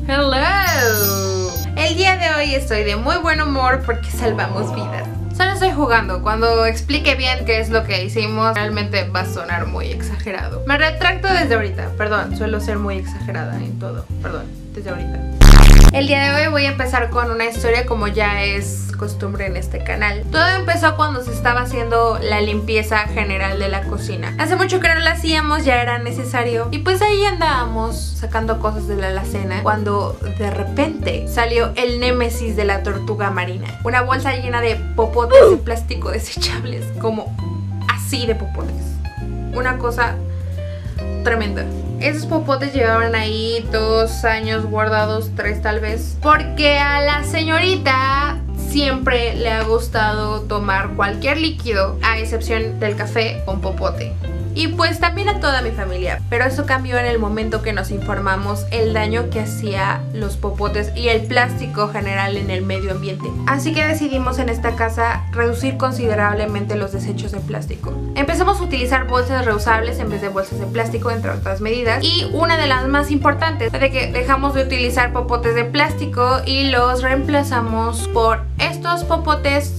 Hello. El día de hoy estoy de muy buen humor porque salvamos vidas. Solo estoy jugando. Cuando explique bien qué es lo que hicimos, realmente va a sonar muy exagerado. Me retracto desde ahorita. Perdón, suelo ser muy exagerada en todo. Perdón, desde ahorita. El día de hoy voy a empezar con una historia como ya es costumbre en este canal. Todo empezó cuando se estaba haciendo la limpieza general de la cocina. Hace mucho que no la hacíamos, ya era necesario. Y pues ahí andábamos sacando cosas de la alacena cuando de repente salió el némesis de la tortuga marina. Una bolsa llena de popotes de plástico desechables, como así de popotes. Una cosa tremenda. Esos popotes llevaban ahí 2 años guardados, 3 tal vez, porque a la señorita siempre le ha gustado tomar cualquier líquido, a excepción del café con popote. Y pues también a toda mi familia. Pero eso cambió en el momento que nos informamos el daño que hacía los popotes y el plástico general en el medio ambiente. Así que decidimos en esta casa reducir considerablemente los desechos de plástico. Empezamos a utilizar bolsas reusables en vez de bolsas de plástico, entre otras medidas. Y una de las más importantes de que dejamos de utilizar popotes de plástico y los reemplazamos por estos popotes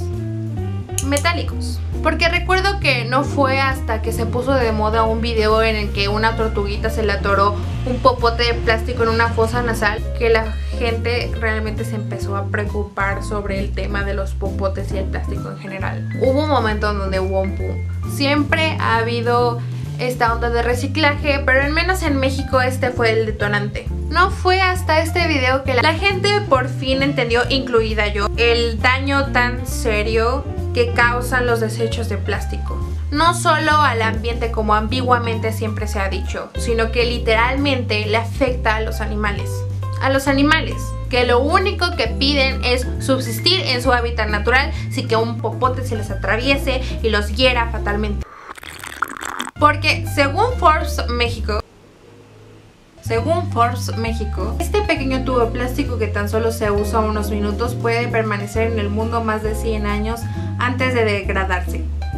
metálicos. Porque recuerdo que no fue hasta que se puso de moda un video en el que una tortuguita se le atoró un popote de plástico en una fosa nasal que la gente realmente se empezó a preocupar sobre el tema de los popotes y el plástico en general. Hubo un momento en donde hubo un boom. Siempre ha habido esta onda de reciclaje, pero al menos en México este fue el detonante. No fue hasta este video que la gente por fin entendió, incluida yo, el daño tan serio que causan los desechos de plástico. No solo al ambiente como ambiguamente siempre se ha dicho, sino que literalmente le afecta a los animales. A los animales, que lo único que piden es subsistir en su hábitat natural sin que un popote se les atraviese y los hiera fatalmente. Porque según Forbes México, este pequeño tubo de plástico que tan solo se usa unos minutos puede permanecer en el mundo más de 100 años antes de degradarse.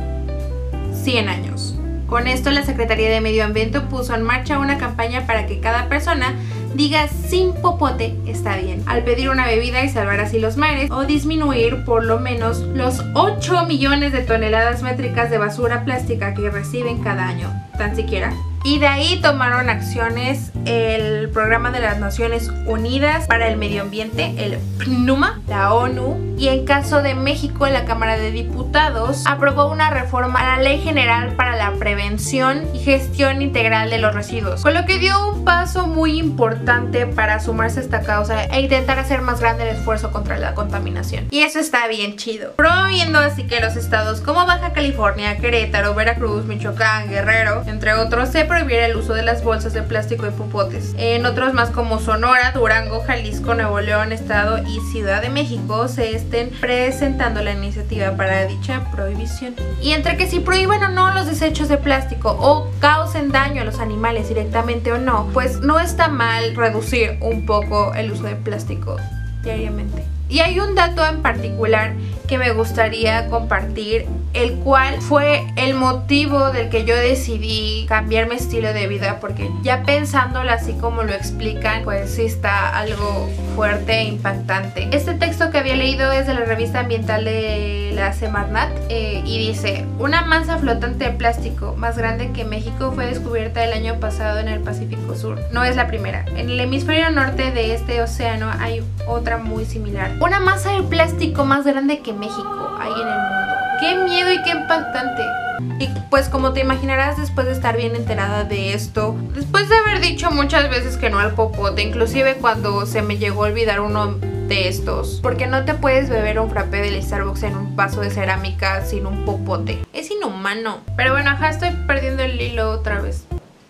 100 años. Con esto la Secretaría de Medio Ambiente puso en marcha una campaña para que cada persona diga sin popote está bien, al pedir una bebida y salvar así los mares, o disminuir por lo menos los 8 millones de toneladas métricas de basura plástica que reciben cada año, tan siquiera. Y de ahí tomaron acciones el Programa de las Naciones Unidas para el Medio Ambiente, el PNUMA, la ONU, y en caso de México, la Cámara de Diputados aprobó una reforma a la Ley General para la Prevención y Gestión Integral de los Residuos, con lo que dio un paso muy importante para sumarse a esta causa e intentar hacer más grande el esfuerzo contra la contaminación. Y eso está bien chido. Promoviendo así que los estados como Baja California, Querétaro, Veracruz, Michoacán, Guerrero, entre otros, se prohibiera el uso de las bolsas de plástico y popotes. En otros más como Sonora, Durango, Jalisco, Nuevo León, Estado y Ciudad de México se estén presentando la iniciativa para dicha prohibición. Y entre que si prohíben o no los desechos de plástico o causen daño a los animales directamente o no, pues no está mal reducir un poco el uso de plástico diariamente. Y hay un dato en particular que me gustaría compartir, el cual fue el motivo del que yo decidí cambiar mi estilo de vida, porque ya pensándolo así como lo explican, pues sí está algo fuerte e impactante. Este texto que había leído es de la revista ambiental de la Semarnat y dice: una masa flotante de plástico más grande que México fue descubierta el año pasado en el Pacífico Sur. No es la primera. En el hemisferio norte de este océano hay otra muy similar. Una masa de plástico más grande que México hay en el mundo. ¡Qué miedo y qué impactante! Y pues como te imaginarás, después de estar bien enterada de esto, después de haber dicho muchas veces que no al popote, inclusive cuando se me llegó a olvidar uno de estos, porque no te puedes beber un frappé del Starbucks en un vaso de cerámica sin un popote. Es inhumano. Pero bueno, ajá, estoy perdiendo el hilo otra vez.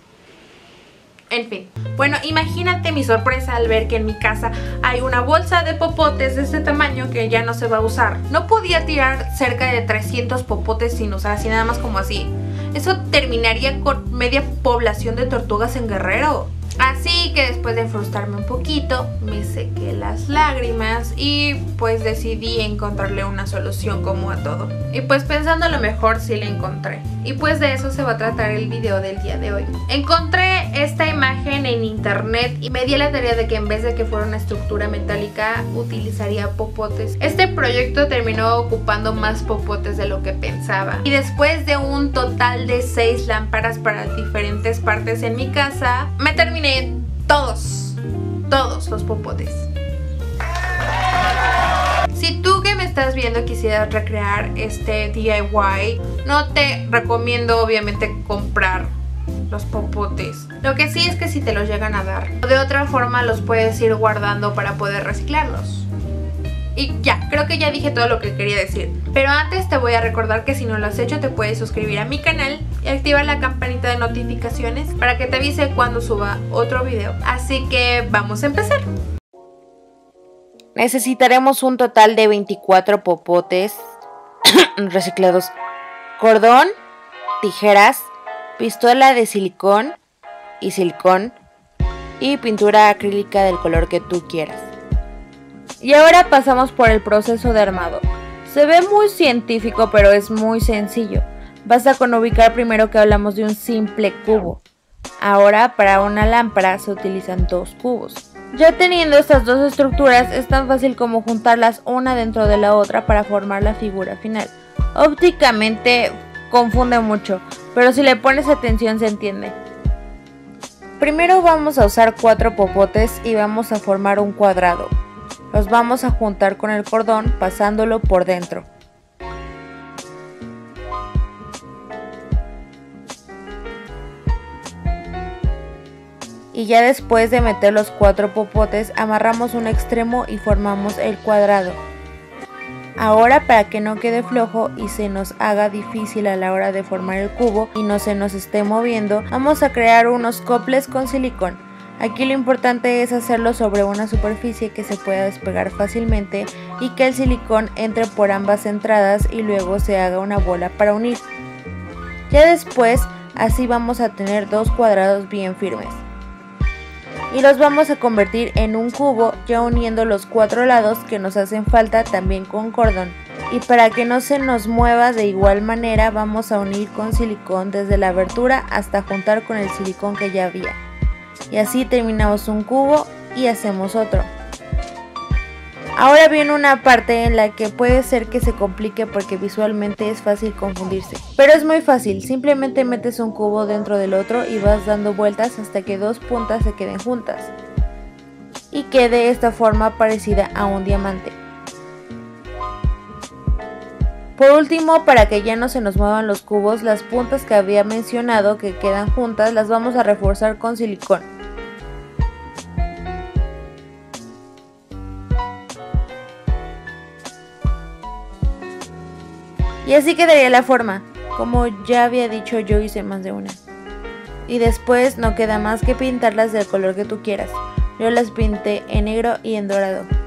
En fin, bueno, imagínate mi sorpresa al ver que en mi casa hay una bolsa de popotes de este tamaño que ya no se va a usar. No podía tirar cerca de 300 popotes sin usar, así nada más como así. Eso terminaría con media población de tortugas en Guerrero. Así que después de frustrarme un poquito, me sequé las lágrimas y pues decidí encontrarle una solución como a todo. Y pues pensando a lo mejor sí la encontré. Y pues de eso se va a tratar el video del día de hoy. Encontré esta imagen en internet y me di la tarea de que en vez de que fuera una estructura metálica, utilizaría popotes. Este proyecto terminó ocupando más popotes de lo que pensaba. Y después de un total de 6 lámparas para diferentes partes en mi casa, me terminé todos los popotes. Si tú que me estás viendo quisieras recrear este DIY, no te recomiendo obviamente comprar los popotes. Lo que sí es que si te los llegan a dar, de otra forma los puedes ir guardando para poder reciclarlos. Y ya, creo que ya dije todo lo que quería decir. Pero antes te voy a recordar que si no lo has hecho te puedes suscribir a mi canal y activar la campanita de notificaciones para que te avise cuando suba otro video. Así que vamos a empezar. Necesitaremos un total de 24 popotes reciclados, cordón, tijeras, pistola de silicón y pintura acrílica del color que tú quieras. Y ahora pasamos por el proceso de armado. Se ve muy científico, pero es muy sencillo. Basta con ubicar primero que hablamos de un simple cubo. Ahora para una lámpara se utilizan 2 cubos. Ya teniendo estas dos estructuras es tan fácil como juntarlas una dentro de la otra para formar la figura final. Ópticamente confunde mucho, pero si le pones atención se entiende. Primero vamos a usar 4 popotes y vamos a formar un cuadrado. Los vamos a juntar con el cordón pasándolo por dentro. Y ya después de meter los 4 popotes, amarramos un extremo y formamos el cuadrado. Ahora, para que no quede flojo y se nos haga difícil a la hora de formar el cubo y no se nos esté moviendo, vamos a crear unos coples con silicón. Aquí lo importante es hacerlo sobre una superficie que se pueda despegar fácilmente y que el silicón entre por ambas entradas y luego se haga una bola para unir. Ya después, así vamos a tener 2 cuadrados bien firmes. Y los vamos a convertir en un cubo ya uniendo los 4 lados que nos hacen falta también con cordón. Y para que no se nos mueva de igual manera vamos a unir con silicón desde la abertura hasta juntar con el silicón que ya había. Y así terminamos un cubo y hacemos otro. Ahora viene una parte en la que puede ser que se complique porque visualmente es fácil confundirse. Pero es muy fácil, simplemente metes un cubo dentro del otro y vas dando vueltas hasta que 2 puntas se queden juntas. Y quede esta forma parecida a un diamante. Por último, para que ya no se nos muevan los cubos, las puntas que había mencionado que quedan juntas las vamos a reforzar con silicón. Y así quedaría la forma. Como ya había dicho, yo hice más de una. Y después no queda más que pintarlas del color que tú quieras. Yo las pinté en negro y en dorado.